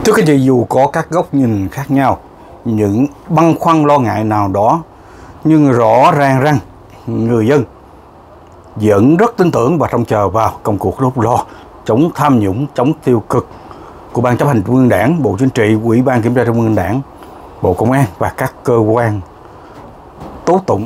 Thưa các chị, dù có các góc nhìn khác nhau, những băn khoăn lo ngại nào đó, nhưng rõ ràng rằng người dân vẫn rất tin tưởng và trông chờ vào công cuộc rút lo chống tham nhũng, chống tiêu cực của Ban chấp hành Trung ương Đảng, Bộ Chính trị, Ủy ban Kiểm tra Trung ương Đảng, Bộ Công an và các cơ quan tố tụng.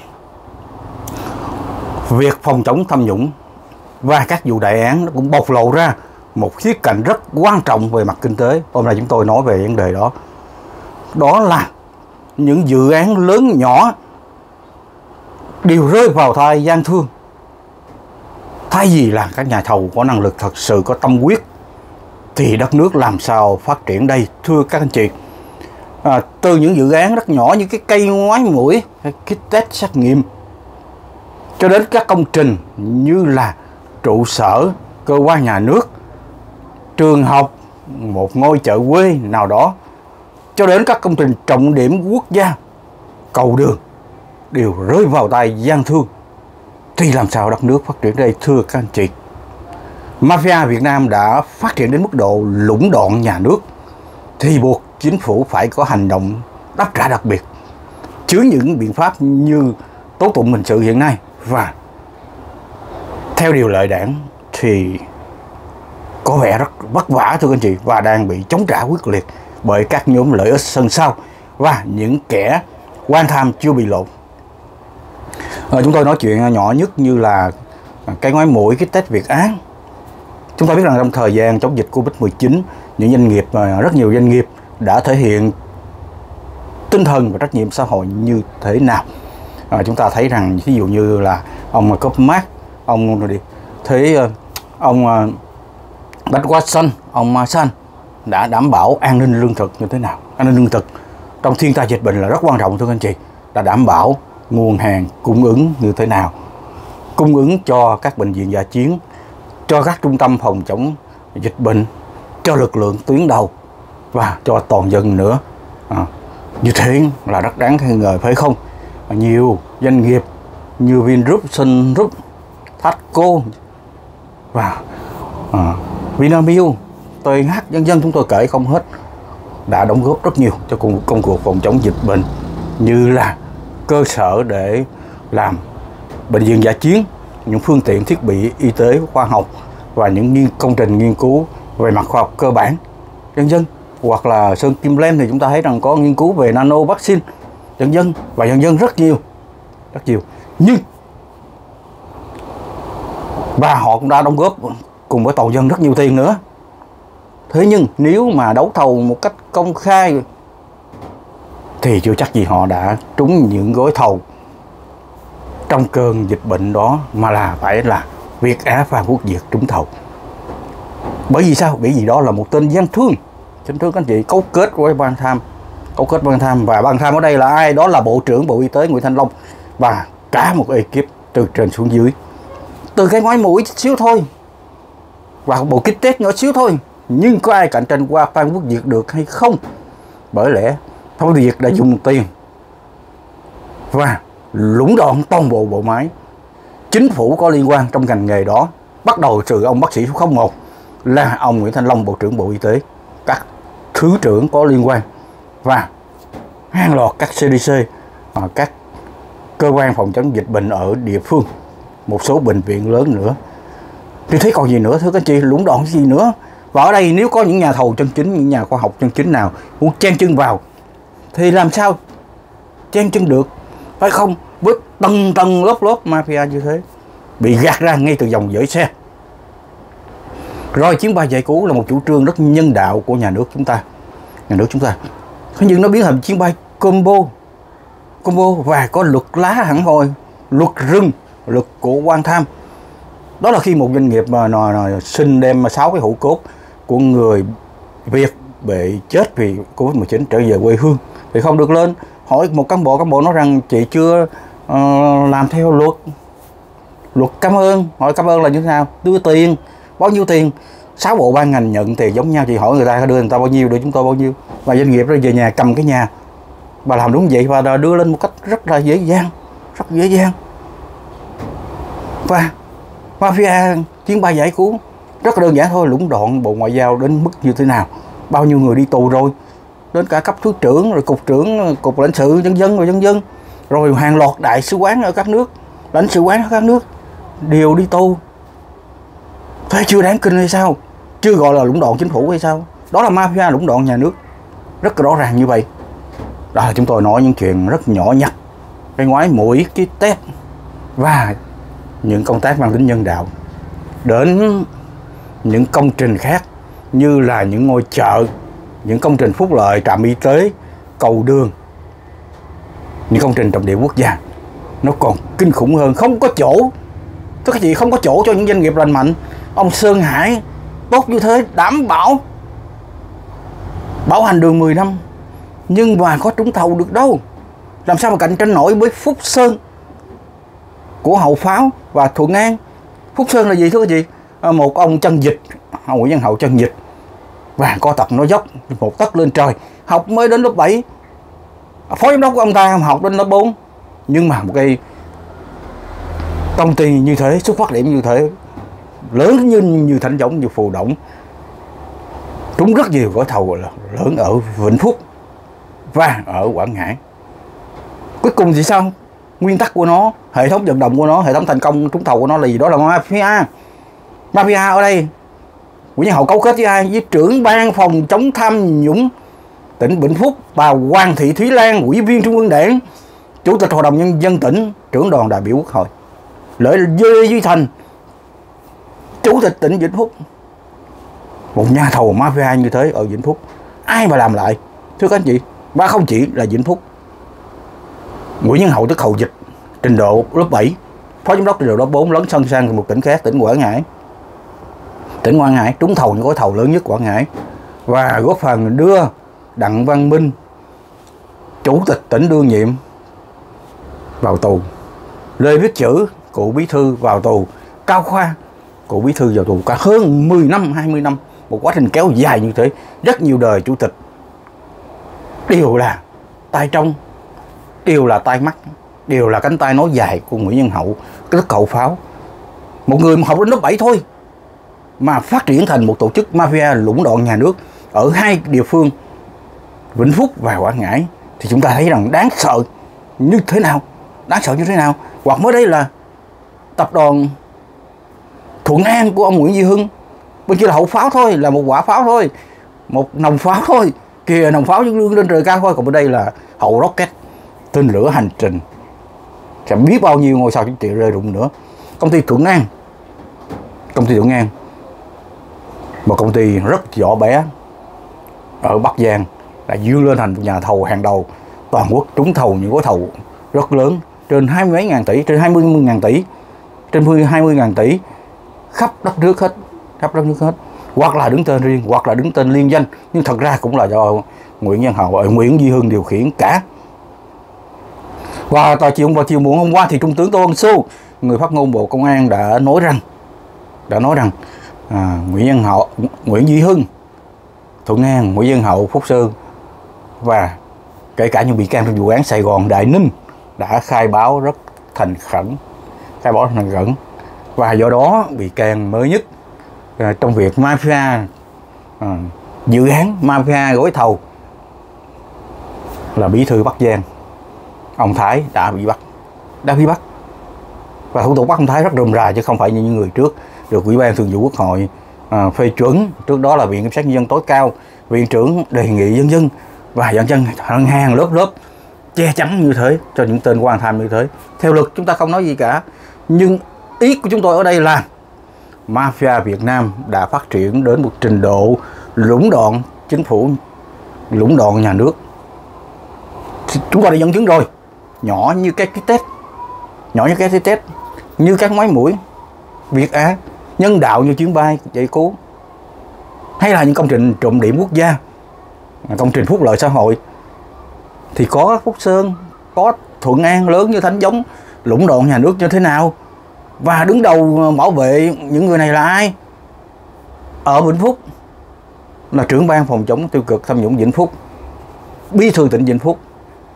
Việc phòng chống tham nhũng và các vụ đại án nó cũng bộc lộ ra một khía cạnh rất quan trọng về mặt kinh tế. Hôm nay chúng tôi nói về vấn đề đó. Đó là những dự án lớn nhỏ đều rơi vào tay gian thương. Thay vì là các nhà thầu có năng lực thật sự có tâm huyết thì đất nước làm sao phát triển đây, thưa các anh chị. Từ những dự án rất nhỏ như cái cây ngoái mũi, cái kit test xét nghiệm, cho đến các công trình như là trụ sở cơ quan nhà nước, trường học, một ngôi chợ quê nào đó, cho đến các công trình trọng điểm quốc gia, cầu đường, đều rơi vào tay gian thương. Thì làm sao đất nước phát triển đây, thưa các anh chị. Mafia Việt Nam đã phát triển đến mức độ lũng đoạn nhà nước, thì buộc chính phủ phải có hành động đáp trả đặc biệt, chứ những biện pháp như tố tụng hình sự hiện nay và theo điều lệ đảng thì có vẻ rất vất vả, thưa các anh chị, và đang bị chống trả quyết liệt bởi các nhóm lợi ích sân sau và những kẻ quan tham chưa bị lộ. Chúng tôi nói chuyện nhỏ nhất như là cái ngoái mũi, cái Tết Việt Á. Chúng ta biết rằng trong thời gian chống dịch Covid-19, những doanh nghiệp, rất nhiều doanh nghiệp đã thể hiện tinh thần và trách nhiệm xã hội như thế nào. Chúng ta thấy rằng ví dụ như là ông Copmark, ông Bách Quá Xanh, ông Masan đã đảm bảo an ninh lương thực như thế nào. An ninh lương thực trong thiên tai dịch bệnh là rất quan trọng, thưa các anh chị. Đã đảm bảo nguồn hàng cung ứng như thế nào, cung ứng cho các bệnh viện dã chiến, cho các trung tâm phòng chống dịch bệnh, cho lực lượng tuyến đầu và cho toàn dân nữa. Như thế là rất đáng khen ngợi, phải không? Nhiều doanh nghiệp như Vingroup, Sun Group, Thaco và Vinamilk, TH, dân chúng tôi kể không hết, đã đóng góp rất nhiều cho công cuộc phòng chống dịch bệnh, như là cơ sở để làm bệnh viện dã chiến, những phương tiện thiết bị y tế khoa học và những công trình nghiên cứu về mặt khoa học cơ bản, dân. Hoặc là Sơn Kim Len thì chúng ta thấy rằng có nghiên cứu về nano vaccine, dân và dân rất nhiều. Nhưng và họ cũng đã đóng góp cùng với toàn dân rất nhiều tiền nữa. Thế nhưng nếu mà đấu thầu một cách công khai thì chưa chắc gì họ đã trúng những gói thầu trong cơn dịch bệnh đó, mà là phải là Việt Á Phan Quốc Việt trúng thầu. Bởi vì sao? Bởi vì đó là một tên gian thương, chính thức các anh chị, cấu kết với ban tham. Và ban tham ở đây là ai? Đó là Bộ trưởng Bộ Y tế Nguyễn Thanh Long và cả một ekip từ trên xuống dưới. Từ cái ngoái mũi xíu thôi và bộ kit test nhỏ xíu thôi, nhưng có ai cạnh tranh qua Phan Quốc Việt được hay không? Bởi lẽ Phan Quốc Việt đã dùng tiền và lũng đoạn toàn bộ bộ máy. Chính phủ có liên quan trong ngành nghề đó, bắt đầu từ ông bác sĩ số 01 là ông Nguyễn Thanh Long, Bộ trưởng Bộ Y tế, các thứ trưởng có liên quan và hàng loạt các CDC, các cơ quan phòng chống dịch bệnh ở địa phương, một số bệnh viện lớn nữa. Thì thấy còn gì nữa, thưa các chị, lũng đoạn gì nữa. Và ở đây nếu có những nhà thầu chân chính, những nhà khoa học chân chính nào muốn chen chân vào thì làm sao chen chân được, phải không? Với tầng lớp mafia như thế bị gạt ra ngay từ dòng dãy xe. Rồi chuyến bay giải cứu là một chủ trương rất nhân đạo của nhà nước chúng ta. Thế nhưng nó biến thành chuyến bay combo và có luật lá hẳn hồi, luật rừng, luật của quan tham. Đó là khi một doanh nghiệp mà xin đem 6 cái hũ cốt của người Việt bị chết vì Covid-19 trở về quê hương thì không được lên. Hỏi một cán bộ nói rằng chị chưa làm theo luật cảm ơn. Hỏi cảm ơn là như thế nào? Đưa tiền, bao nhiêu tiền? 6 bộ ban ngành nhận tiền giống nhau, chị hỏi người ta đưa người ta bao nhiêu, đưa chúng tôi bao nhiêu. Và doanh nghiệp rồi về nhà cầm cái nhà và làm đúng vậy và đưa lên một cách rất là dễ dàng. Và mafia chuyến bay giải cứu rất là đơn giản thôi, lũng đoạn Bộ Ngoại giao đến mức như thế nào bao nhiêu người đi tù rồi, đến cả cấp thứ trưởng, rồi cục trưởng, cục lãnh sự vân vân, rồi hàng loạt đại sứ quán ở các nước, lãnh sự quán ở các nước đều đi tù. Thế chưa đáng kinh hay sao? Chưa gọi là lũng đoạn chính phủ hay sao? Đó là mafia lũng đoạn nhà nước, rất rõ ràng như vậy. Đó là chúng tôi nói những chuyện rất nhỏ nhặt, cái ngoái mũi, cái tét và những công tác mang tính nhân đạo, đến những công trình khác như là những ngôi chợ, những công trình phúc lợi, trạm y tế, cầu đường, những công trình trọng điểm quốc gia. Nó còn kinh khủng hơn, không có chỗ. Tức là gì? Không có chỗ cho những doanh nghiệp lành mạnh. Ông Sơn Hải tốt như thế, đảm bảo bảo hành đường 10 năm, nhưng mà có trúng thầu được đâu. Làm sao mà cạnh tranh nổi với Phúc Sơn của Hậu Pháo và Thuận An. Phúc Sơn là gì thưa quý vị? Một ông chân dịch, ông Nguyễn Văn Hậu chân dịch, và có tật nói dốc, một tấc lên trời, học mới đến lớp 7, phó giám đốc của ông ta học đến lớp 4. Nhưng mà một cái công ty như thế, xuất phát điểm như thế, lớn như Thánh Giống, như Phù Đổng, trúng rất nhiều gói thầu lớn ở Vĩnh Phúc và ở Quảng Ngãi. Cuối cùng thì sao? Nguyên tắc của nó, hệ thống vận động của nó, hệ thống thành công trúng thầu của nó là gì? Đó là mafia. Mafia ở đây Nguyễn Văn Hậu cấu kết với ai? Với trưởng ban phòng chống tham nhũng tỉnh Vĩnh Phúc, bà Hoàng Thị Thúy Lan, ủy viên Trung ương Đảng, chủ tịch Hội đồng Nhân dân tỉnh, trưởng đoàn đại biểu Quốc hội. Lê Duy Thành, chủ tịch tỉnh Vĩnh Phúc. Một nhà thầu mafia như thế ở Vĩnh Phúc, ai mà làm lại thưa các anh chị? Và không chỉ là Vĩnh Phúc, Nguyễn Văn Hậu tức hậu dịch, trình độ lớp 7, phó giám đốc trình độ lớp 4, lấn sân sang một tỉnh khác, tỉnh Quảng Ngãi. Tỉnh Quảng Ngãi trúng thầu những gói thầu lớn nhất Quảng Ngãi và góp phần đưa Đặng Văn Minh, chủ tịch tỉnh đương nhiệm, vào tù. Lê Viết Chữ, cựu bí thư, vào tù. Cao Khoa, cựu bí thư, vào tù cả hơn 10 năm, 20 năm. Một quá trình kéo dài như thế. Rất nhiều đời chủ tịch đều là tay trong, đều là tay mắt, đều là cánh tay nối dài của Nguyễn Văn Hậu, cái đất Hậu Pháo. Một người học đến lớp 7 thôi mà phát triển thành một tổ chức mafia lũng đoạn nhà nước ở hai địa phương Vĩnh Phúc và Quảng Ngãi, thì chúng ta thấy rằng đáng sợ như thế nào. Đáng sợ như thế nào. Hoặc mới đây là tập đoàn Thuận An của ông Nguyễn Duy Hưng, bên kia là Hậu Pháo thôi, là một quả pháo thôi, một nòng pháo thôi, kìa nòng pháo dương lên trời cao thôi. Còn bên đây là Hậu Rocket, tên lửa hành trình, chẳng biết bao nhiêu ngôi sao chính trị rơi rụng nữa. Công ty Thuận An, một công ty rất nhỏ bé ở Bắc Giang, đã vươn lên thành một nhà thầu hàng đầu toàn quốc, trúng thầu những gói thầu rất lớn, trên 20 mấy ngàn tỷ, trên 20.000 tỷ, trên 20.000 tỷ, khắp đất nước hết, hoặc là đứng tên riêng, hoặc là đứng tên liên danh, nhưng thật ra cũng là do Nguyễn Văn Hậu, Nguyễn Duy Hưng điều khiển cả. Và vào chiều muộn hôm qua thì Trung tướng Tô Ân Sô, người phát ngôn Bộ Công an, đã nói rằng Nguyễn Duy Hưng, Thuận An, Nguyễn Văn Hậu, Phúc Sơn và kể cả những bị can trong vụ án Sài Gòn Đại Ninh đã khai báo rất thành khẩn, và do đó bị can mới nhất trong việc mafia, dự án mafia gói thầu là bí thư Bắc Giang, ông Thái đã bị bắt. Và thủ tục bắt ông Thái rất rườm rà, chứ không phải như những người trước được Ủy ban Thường vụ Quốc hội phê chuẩn. Trước đó là Viện Kiểm sát Nhân dân tối cao, Viện trưởng đề nghị nhân dân và dân dân hàng lớp che chắn như thế cho những tên quan tham như thế. Theo luật chúng ta không nói gì cả, nhưng ý của chúng tôi ở đây là mafia Việt Nam đã phát triển đến một trình độ lũng đoạn chính phủ, lũng đoạn nhà nước. Chúng ta đã dẫn chứng rồi, nhỏ như cái tết, như các máy mũi Việt Á, nhân đạo như chuyến bay chạy cứu, hay là những công trình trọng điểm quốc gia, công trình phúc lợi xã hội, thì có Phúc Sơn, có Thuận An lớn như Thánh Giống, lũng đoạn nhà nước như thế nào. Và đứng đầu bảo vệ những người này là ai? Ở Vĩnh Phúc là trưởng ban phòng chống tiêu cực tham nhũng Vĩnh Phúc, bí thư tỉnh Vĩnh Phúc.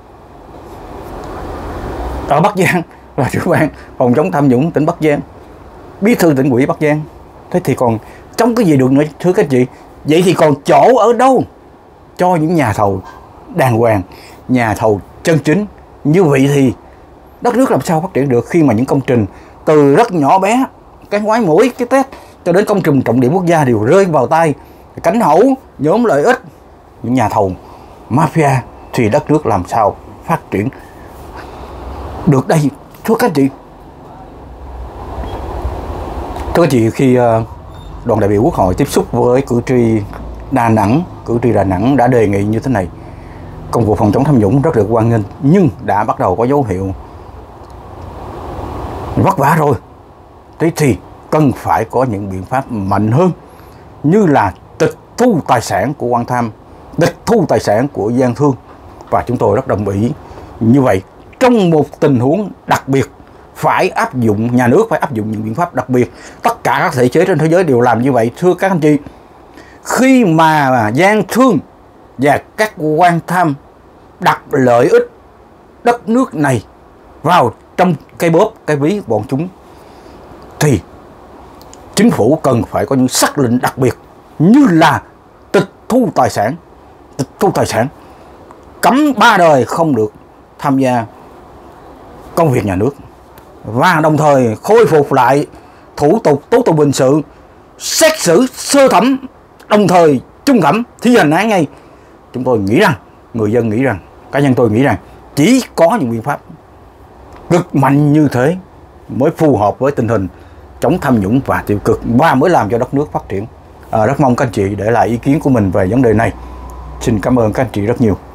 Ở Bắc Giang là trưởng ban phòng chống tham nhũng tỉnh Bắc Giang, bí thư tỉnh ủy Bắc Giang. Thế thì còn chống cái gì được nữa thưa các chị? Vậy thì còn chỗ ở đâu cho những nhà thầu đàng hoàng, nhà thầu chân chính? Như vậy thì đất nước làm sao phát triển được khi mà những công trình từ rất nhỏ bé, cái ngoái mũi, cái tét, cho đến công trình trọng điểm quốc gia đều rơi vào tay cánh hữu, nhóm lợi ích, những nhà thầu mafia, thì đất nước làm sao phát triển được đây? Thưa các anh chị, khi đoàn đại biểu Quốc hội tiếp xúc với cử tri Đà Nẵng đã đề nghị như thế này: công cuộc phòng chống tham nhũng rất được hoan nghênh, nhưng đã bắt đầu có dấu hiệu vất vả rồi. Thế thì cần phải có những biện pháp mạnh hơn, như là tịch thu tài sản của quan tham, tịch thu tài sản của gian thương. Và chúng tôi rất đồng ý như vậy. Trong một tình huống đặc biệt, phải áp dụng, nhà nước phải áp dụng những biện pháp đặc biệt. Tất cả các thể chế trên thế giới đều làm như vậy. Thưa các anh chị, khi mà gian thương và các quan tham đặt lợi ích đất nước này vào trong cái bóp, cái ví bọn chúng, thì chính phủ cần phải có những sắc lệnh đặc biệt, như là tịch thu tài sản, cấm 3 đời không được tham gia công việc nhà nước, và đồng thời khôi phục lại thủ tục tố tụng hình sự, xét xử sơ thẩm, đồng thời trung thẩm, thi hành án ngay. Chúng tôi nghĩ rằng, người dân nghĩ rằng, cá nhân tôi nghĩ rằng chỉ có những biện pháp cực mạnh như thế mới phù hợp với tình hình chống tham nhũng và tiêu cực, và mới làm cho đất nước phát triển. Rất mong các anh chị để lại ý kiến của mình về vấn đề này. Xin cảm ơn các anh chị rất nhiều.